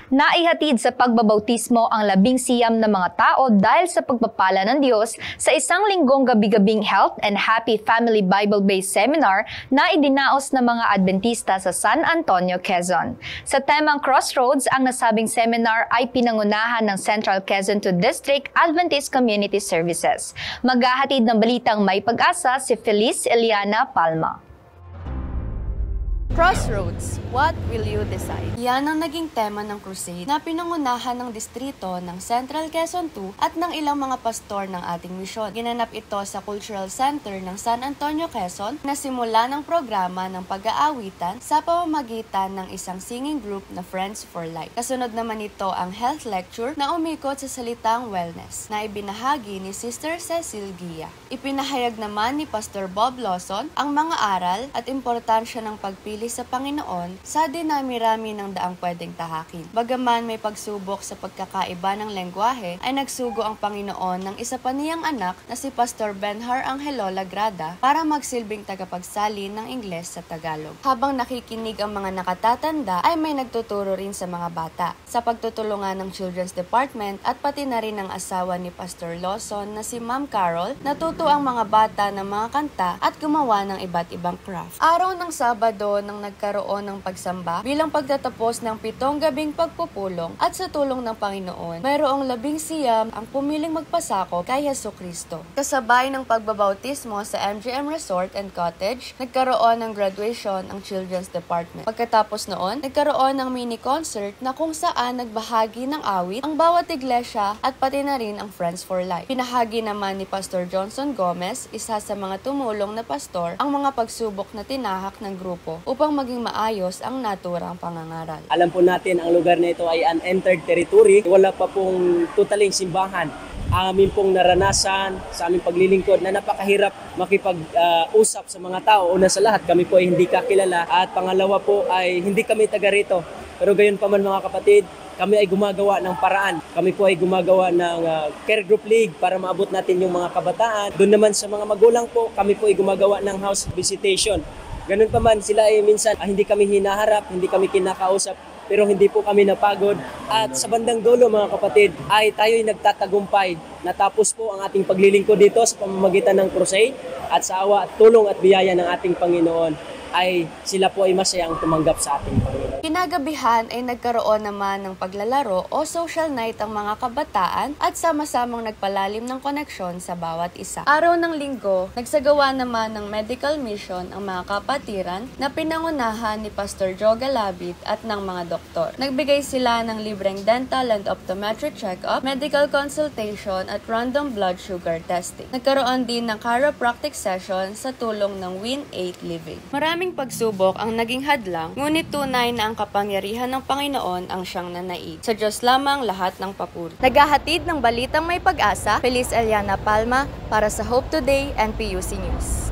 Naihatid sa pagbabautismo ang 19 na mga tao dahil sa pagpapala ng Diyos sa isang linggong gabi-gabing Health and Happy Family Bible-based seminar na idinaos ng mga Adventista sa San Antonio, Quezon. Sa temang Crossroads, ang nasabing seminar ay pinangunahan ng Central Quezon II District Adventist Community Services. Maghahatid ng balitang may pag-asa si Feliz Eliana Palma. Crossroads, what will you decide? Yan ang naging tema ng crusade na pinangunahan ng distrito ng Central Quezon II at ng ilang mga pastor ng ating misyon. Ginanap ito sa Cultural Center ng San Antonio, Quezon na simula ng programa ng pag-aawitan sa pamamagitan ng isang singing group na Friends for Life. Kasunod naman ito ang health lecture na umikot sa salitang wellness na ibinahagi ni Sister Cecil Gia. Ipinahayag naman ni Pastor Bob Lawson ang mga aral at importansya ng pagpili sa Panginoon sa dinami-rami ng daang pwedeng tahakin. Bagaman may pagsubok sa pagkakaiba ng lengguwahe, ay nagsugo ang Panginoon ng isa pa niyang anak na si Pastor Benhar Angelo Lagrada para magsilbing tagapagsalin ng Ingles sa Tagalog. Habang nakikinig ang mga nakatatanda, ay may nagtuturo rin sa mga bata. Sa pagtutulungan ng Children's Department at pati na rin ng asawa ni Pastor Lawson na si Ma'am Carol, natuto ang mga bata ng mga kanta at gumawa ng iba't ibang craft. Araw ng Sabado nang nagkaroon ng pagsamba bilang pagtatapos ng 7 gabing pagpupulong at sa tulong ng Panginoon, mayroong 19 ang pumiling magpasako kay Jesucristo. Kasabay ng pagbabautismo sa MGM Resort and Cottage, nagkaroon ng graduation ang Children's Department. Pagkatapos noon, nagkaroon ng mini concert na kung saan nagbahagi ng awit ang bawat iglesia at pati na rin ang Friends for Life. Pinahagi naman ni Pastor Johnson Gomez, isa sa mga tumulong na pastor, ang mga pagsubok na tinahak ng grupo upang maging maayos ang naturang pangangaral. Alam po natin ang lugar na ito ay unentered territory. Wala pa pong totaling simbahan. Amin pong naranasan sa aming paglilingkod na napakahirap makipag-usap sa mga tao. Una sa lahat, kami po ay hindi kakilala at pangalawa po ay hindi kami taga rito. Pero gayon pa man mga kapatid, kami ay gumagawa ng paraan. Kami po ay gumagawa ng care group league para maabot natin yung mga kabataan. Doon naman sa mga magulang po, kami po ay gumagawa ng house visitation. Ganun pa man, sila ay minsan hindi kami hinaharap, hindi kami kinakausap, pero hindi po kami napagod. At sa bandang dulo mga kapatid, ay tayo'y nagtatagumpay. Natapos po ang ating paglilingkod dito sa pamamagitan ng crusade at sa awa at tulong at biyaya ng ating Panginoon ay sila po ay masayang tumanggap sa ating Panginoon. Kinagabihan ay nagkaroon naman ng paglalaro o social night ang mga kabataan at sama-samang nagpalalim ng koneksyon sa bawat isa. Araw ng Linggo, nagsagawa naman ng medical mission ang mga kapatiran na pinangunahan ni Pastor Joe Galabit at ng mga doktor. Nagbigay sila ng libreng dental and optometric check-up, medical consultation at random blood sugar testing. Nagkaroon din ng chiropractic session sa tulong ng Win8 Living. Maraming pagsubok ang naging hadlang, ngunit tunay na ang kapangyarihan ng Panginoon ang siyang nanaig. Sa Diyos lamang lahat ng papuri. Naghahatid ng balitang may pag-asa, Feliz Eliana Palma para sa Hope Today and PUC News.